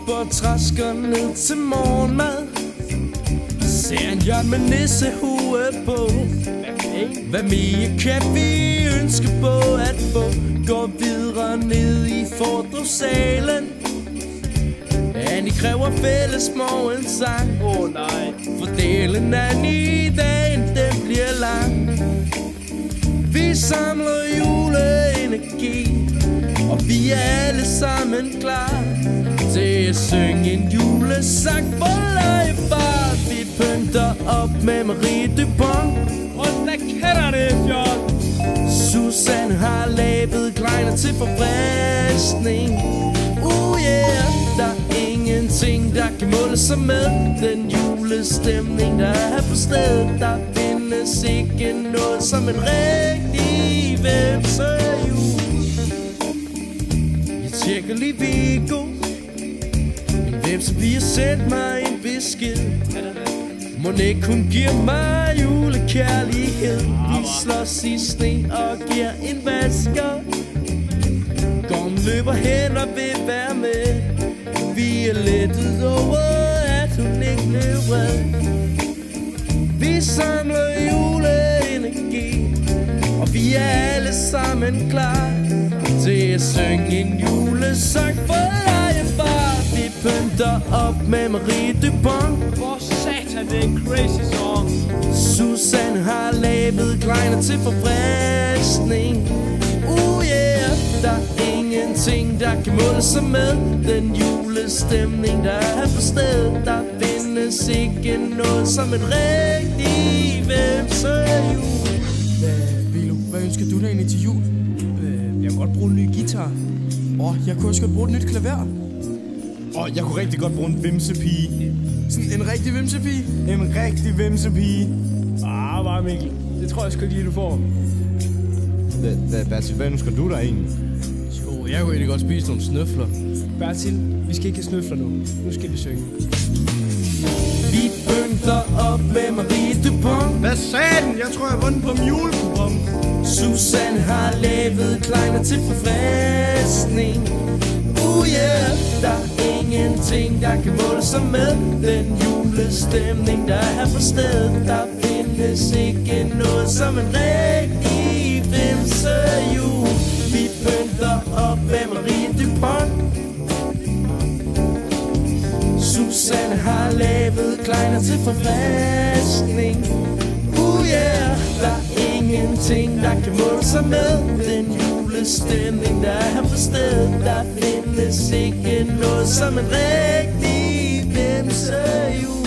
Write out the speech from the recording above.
op og træsker ned til morgenmad. Ser en hjørn med nissehue på. Hvad mere kan vi ønske på at få? Går videre ned i fordrusalen. Annie kræver fælles morgensang. Nej. Fordelen Annie, dagen den bliver lang. Vi samler juleenergi, og vi er alle sammen klar til at synge en julesang for legefar. Vi pynter op med Marie Dupont. Og hvad kender det, fjord? Susanne har lavet kleiner til forfriskning. Yeah, der er ingenting, der kan måle sig med den julestemning, der er på stedet. Der findes ikke noget som en rigtig VMSE-jul. Jeg tjekker lige Viggo. En vemsepige sendt mig en besked. Må ikke kun giver mig julekærlighed. Vi slås i sne og giver en vasker. Gorm løber hen og vil være med. Vi er lettet over, at hun ikke blev vred. Vi samler juleenergi, og vi er alle sammen klar til at synge en julesang for legefar. Vi pynter op med Marie Dupont. For satan, det er en crazy song. Susanne har lavet kleiner til forfriskning. Yeah, der er ingenting, der kan måle sig med den julestemning, der er på stedet. Der findes ikke noget som en rigtig VMSE-jul. Vilo, hvad ønsker du dig egentlig til jul? Jeg kan godt bruge en ny guitar. Jeg kunne også godt bruge et nyt klaver. Jeg kunne rigtig godt bruge en vimsepige. Sådan en rigtig vimsepige? En rigtig vimsepige. Bare Mikkel. Det tror jeg sgu ikke lige, du får. Bertil, hvad ønsker du dig egentlig? Jo, jeg kunne egentlig godt spise nogle snøfler. Bertil, vi skal ikke have snøfler nu. Nu skal vi synge. Vi pynter op med Marie Dupont. Hvad sagde den? Jeg tror, jeg vundet på en julekupon. Susanne har lavet kleiner til forfriskning. Yeah, der er ingenting, der kan måle sig med den julestemning, der er på stedet. Der findes ikke noget som en rigtig VMSE-jul. Vi pynter op med Marie Dupont. Susanne har lavet kleiner til forfriskning. Yeah, der er ingenting, der kan måle sig med den julestemning, der er på stedet. Der findes ikke noget som en rigtig VMSE-jul.